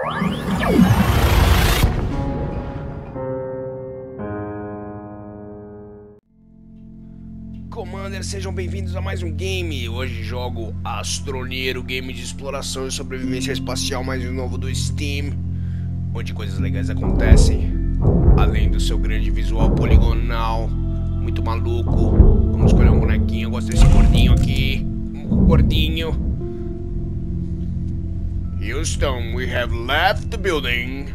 Commander, sejam bem-vindos a mais um game. Hoje jogo Astroneer, game de exploração e sobrevivência espacial mais um novo do Steam, onde coisas legais acontecem, além do seu grande visual poligonal, muito maluco. Vamos escolher um bonequinho, eu gosto desse gordinho aqui, um gordinho. Houston, we have left the building.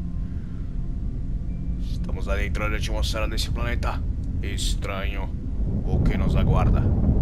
Estamos adentrando a atmosfera desse planeta estranho. O que nos aguarda?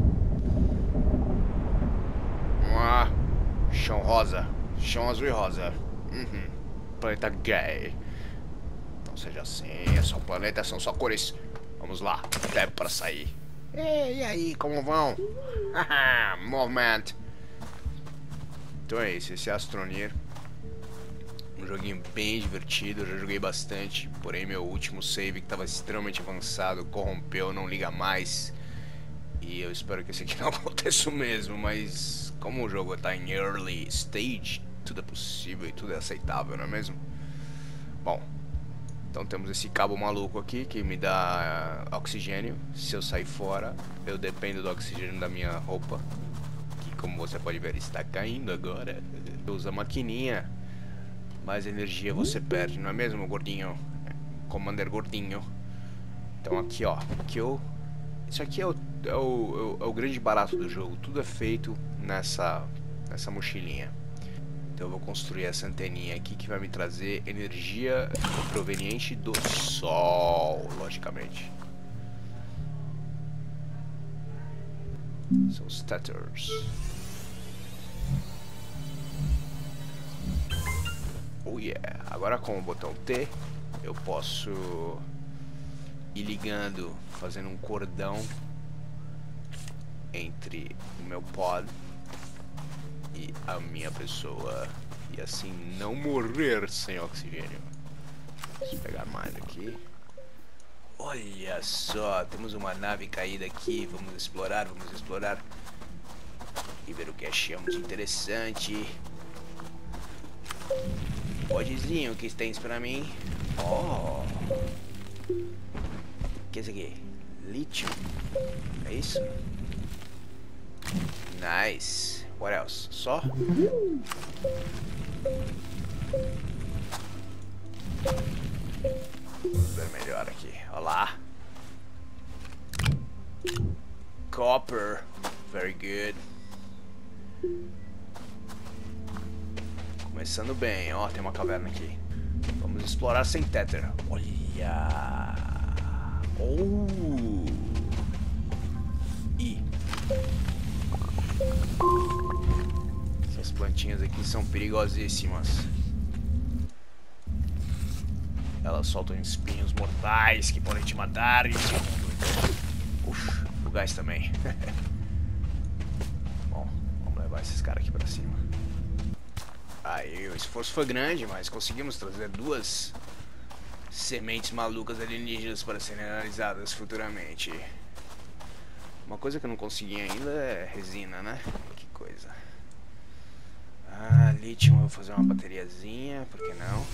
Chão rosa. Chão azul e rosa. Planeta gay. Não seja assim, é só um planeta, são só cores. Vamos lá, tempo para sair. E aí, como vão? Movement. Então é isso, esse é Astroneer. Um joguinho bem divertido, eu já joguei bastante. Porém meu último save, que estava extremamente avançado, corrompeu, não liga mais. E eu espero que esse aqui não aconteça o mesmo. Mas como o jogo está em early stage, tudo é possível e tudo é aceitável, não é mesmo? Bom, então temos esse cabo maluco aqui que me dá oxigênio. Se eu sair fora, eu dependo do oxigênio da minha roupa, que, como você pode ver, está caindo agora. Usa a maquininha, mais energia você perde, não é mesmo, gordinho? Commander gordinho. Então aqui, ó, isso aqui é o grande barato do jogo. Tudo é feito nessa mochilinha. Então eu vou construir essa anteninha aqui que vai me trazer energia proveniente do sol, logicamente. São os tethers. Oh yeah! Agora com o botão T eu posso ir ligando, fazendo um cordão entre o meu pod e a minha pessoa, e assim não morrer sem oxigênio. Deixa eu pegar mais aqui. Olha só, temos uma nave caída aqui. Vamos explorar e ver o que achamos interessante. Podzinho, o que tens pra mim? Oh, o que é isso aqui? Lítio, é isso? Nice. What else? Só? Vamos ver melhor aqui. Olha lá. Copper. Very good. Começando bem. Ó, tem uma caverna aqui. Vamos explorar sem tether. Olha. Oh. E essas plantinhas aqui são perigosíssimas. Elas soltam espinhos mortais que podem te matar. Uf, o gás também. Bom, vamos levar esses caras aqui pra cima. Aí, o esforço foi grande, mas conseguimos trazer duas sementes malucas alienígenas para serem analisadas futuramente. Uma coisa que eu não consegui ainda é resina, né? Que coisa. Lítio, eu vou fazer uma bateriazinha, por que não?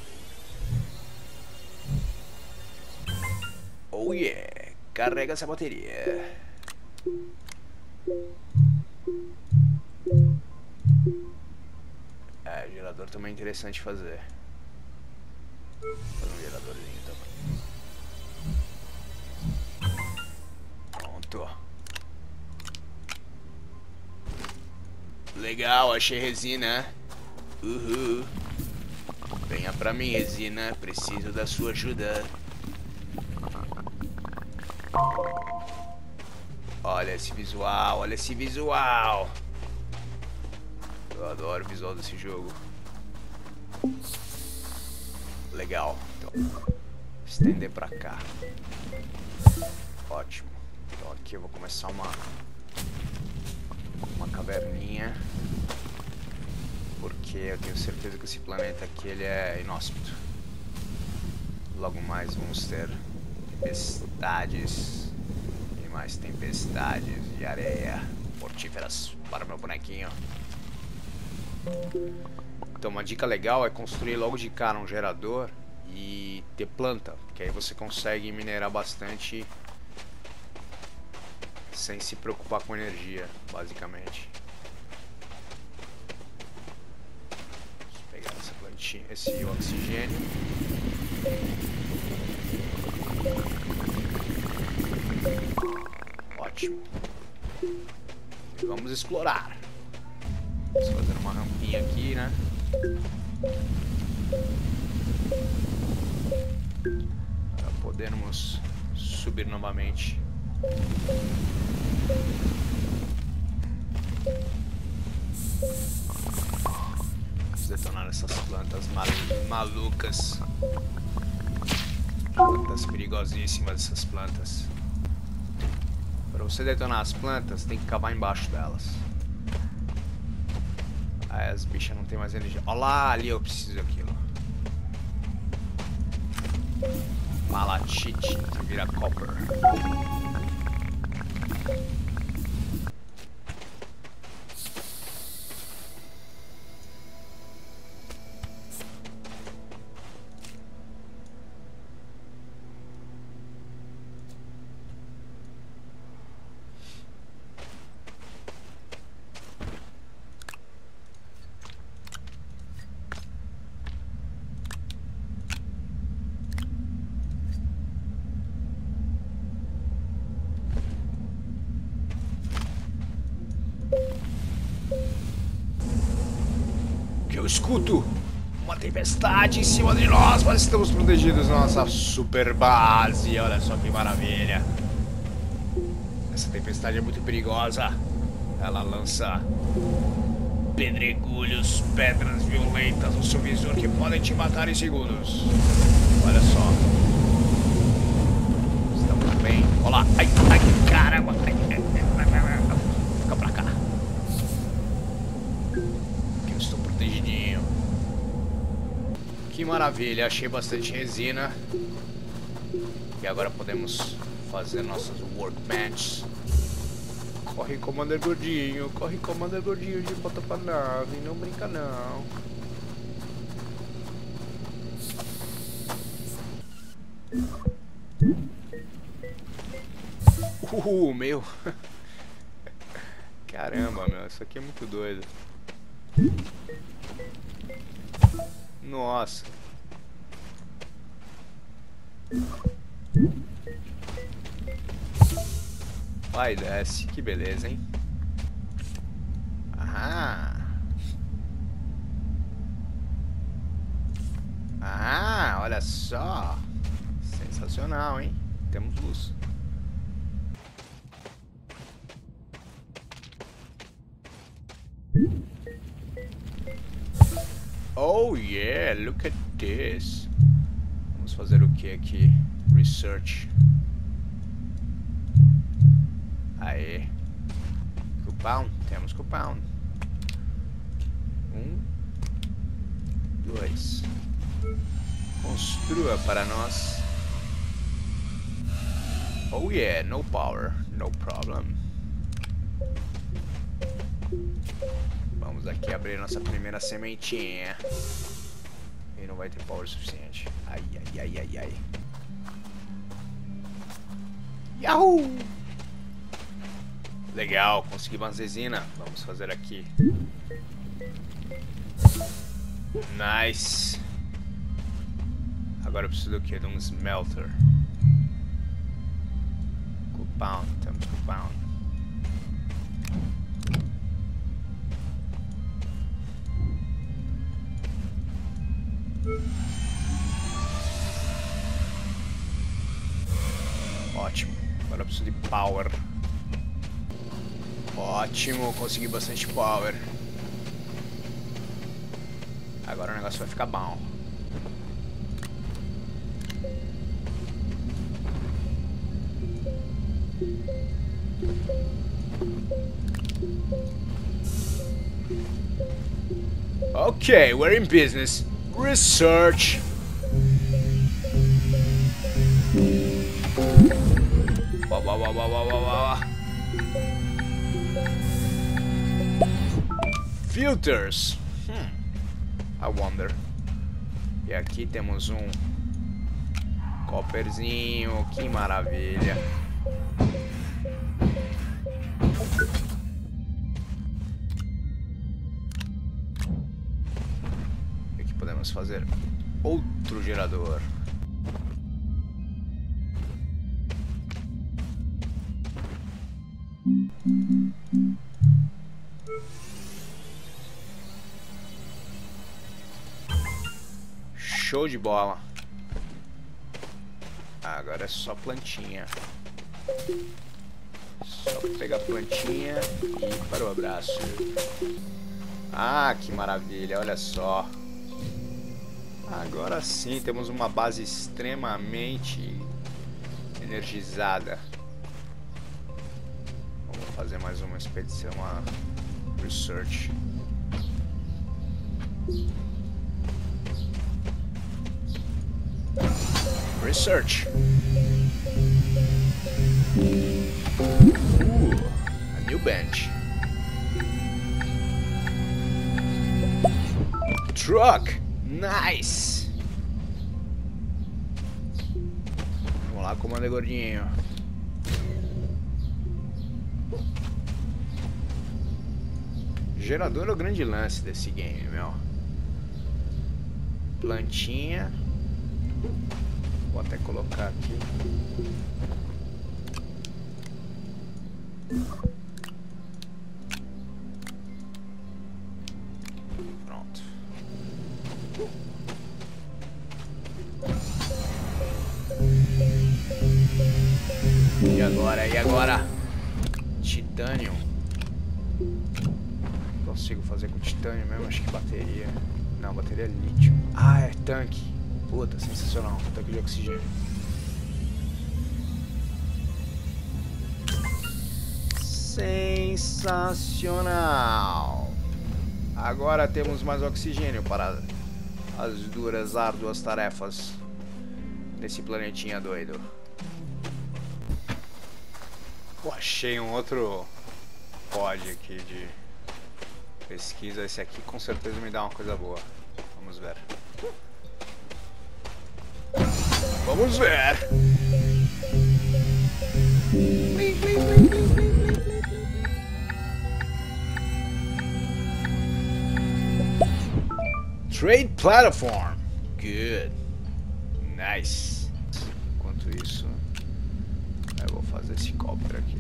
Oh yeah! Carrega essa bateria. O gerador também é interessante fazer. Vou fazer um geradorzinho também. Pronto. Legal, achei resina. Uhul. Venha pra mim, resina. Preciso da sua ajuda. Olha esse visual, olha esse visual. Eu adoro o visual desse jogo. Legal. Então, estender pra cá. Ótimo. Então aqui eu vou começar uma caverninha, porque eu tenho certeza que esse planeta aqui ele é inóspito. Logo mais vamos ter tempestades e mais tempestades de areia mortíferas para o meu bonequinho. Então uma dica legal é construir logo de cara um gerador e ter planta, que aí você consegue minerar bastante sem se preocupar com energia, basicamente. Vamos pegar essa plantinha, esse oxigênio. Ótimo. E vamos explorar. Vamos fazer uma rampinha aqui, né? Para podermos subir novamente. Vamos detonar essas plantas malucas. Plantas perigosíssimas, essas plantas. Para você detonar as plantas, tem que cavar embaixo delas. Aí as bichas não tem mais energia. Olha lá, ali eu preciso daquilo. Malachite, que vira copper. Eu escuto uma tempestade em cima de nós, mas estamos protegidos na nossa super base. Olha só que maravilha. Essa tempestade é muito perigosa. Ela lança pedregulhos, pedras violentas no seu visor que podem te matar em segundos. Olha só. Estamos bem. Olha lá. Ai, ai, caramba. Ai, fica pra cá. Eu estou protegidinho. Que maravilha. Achei bastante resina. E agora podemos fazer nossas workbenches. Corre, Commander Gordinho. Corre, Commander Gordinho, de volta pra nave. Não brinca, não. Meu. Caramba, meu. Isso aqui é muito doido. Nossa. Vai, desce. Que beleza, hein? Ah. Ah, olha só. Sensacional, hein? Temos luz. Oh yeah, look at this. Vamos fazer o que aqui? Research. Aê. Coupon, temos coupon. 2. Construa para nós. Oh yeah, no power, no problem. Vamos aqui abrir nossa primeira sementinha. E não vai ter power suficiente. Ai, ai, ai, ai, ai. Yahoo! Legal, consegui mais resina. Vamos fazer aqui. Nice. Agora eu preciso do que? De um smelter. Coupon, temos coupon. Ótimo. Agora eu preciso de power. Ótimo, consegui bastante power. Agora o negócio vai ficar bom. Okay, we're in business. Research. Filters. I wonder. E aqui temos um copperzinho, que maravilha. E aqui podemos fazer outro gerador. Show de bola. Agora é só plantinha. Só pegar a plantinha e ir para o abraço. Ah, que maravilha, olha só. Agora sim temos uma base extremamente energizada. Vamos fazer mais uma expedição, uma research. Research. A new bench. Truck. Nice. Vamos lá, comando gordinho. Gerador é o grande lance desse game, meu. Plantinha. Vou até colocar aqui. Pronto. E agora? E agora? Titânio. Consigo fazer com titânio mesmo? Acho que bateria. Não, bateria é lítio. Ah, é tanque. Puta, sensacional. Tanque de oxigênio. Sensacional. Agora temos mais oxigênio para as duras, árduas tarefas desse planetinha doido. Pô, achei um outro pod aqui de pesquisa. Esse aqui com certeza me dá uma coisa boa. Vamos ver. Vamos ver. Trade platform. Good. Nice. Enquanto isso, eu vou fazer esse copper aqui.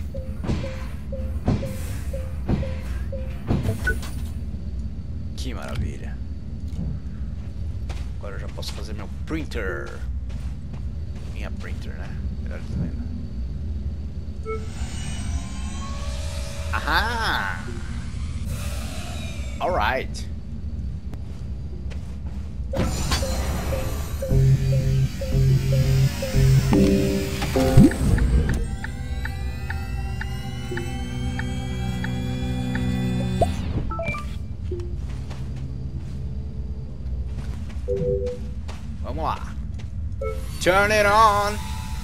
Que maravilha. Agora eu já posso fazer meu printer. Minha printer, né? Melhor dizendo. Ahá! Alright. Vamos lá. Turn it on.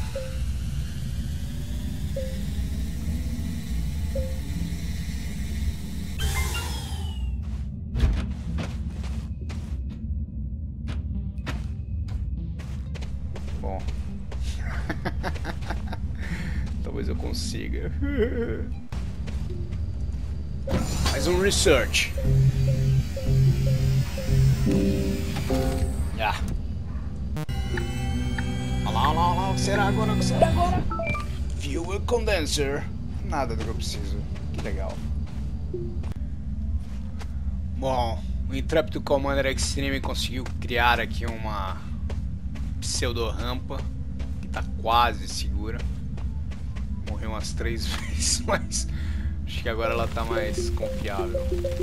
Bom. Talvez eu consiga. Mais um research. Ah. Olha lá, o que será agora, o que será agora? Fuel condenser. Nada do que eu preciso. Que legal. Bom, o intrépido Commander Extreme conseguiu criar aqui uma pseudo-rampa que tá quase segura. Morreu umas 3 vezes, mas acho que agora ela tá mais confiável.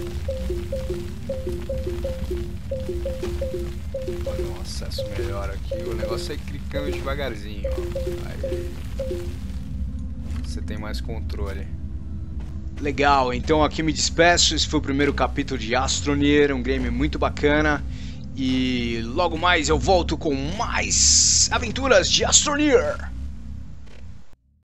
Fazer um acesso melhor aqui. O negócio é clicando devagarzinho. Aí você tem mais controle. Legal, então aqui me despeço. Esse foi o primeiro capítulo de Astroneer, um game muito bacana. E logo mais eu volto com mais aventuras de Astroneer.